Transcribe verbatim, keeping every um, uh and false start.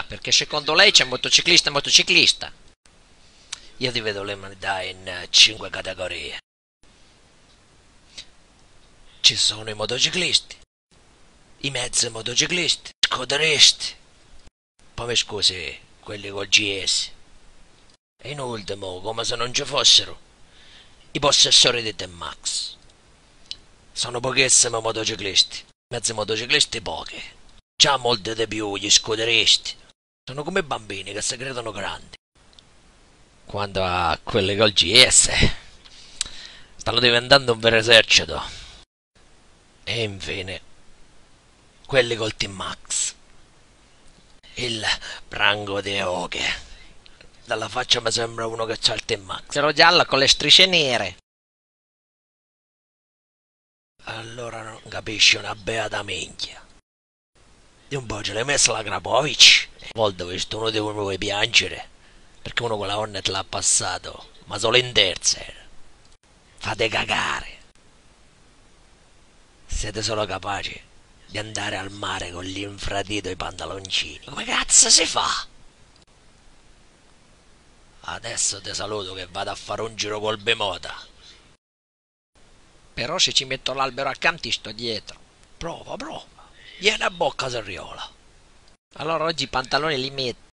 Perché secondo lei c'è motociclista e motociclista. Io ti vedo le umanità in eh, cinque categorie. Ci sono i motociclisti, i mezzi motociclisti, scooteristi, poi mi scusi, quelli col G S. E in ultimo, come se non ci fossero, i possessori di T-Max. Sono pochissimi motociclisti, mezzi motociclisti pochi. Già molti di più gli scooteristi. Sono come i bambini che si credono grandi. Quanto a quelli col G S, stanno diventando un vero esercito. E infine, quelli col T-Max. Il branco di oche. Dalla faccia mi sembra uno che c'ha il T-Max. Zero gialla con le strisce nere. Allora non capisci una beata minchia. Di un po' ce l'hai messa la Krapovic. A volte ho visto uno di voi vuoi piangere. Perché uno con la Hornet l'ha passato. Ma solo in terza. Fate cagare. Siete solo capaci di andare al mare con l'infradito e i pantaloncini. Come cazzo si fa? Adesso ti saluto che vado a fare un giro col Bemota. Però se ci metto l'albero accanto ti sto dietro. Prova, prova. Vieni a bocca serriola. Allora oggi i pantaloni li metto.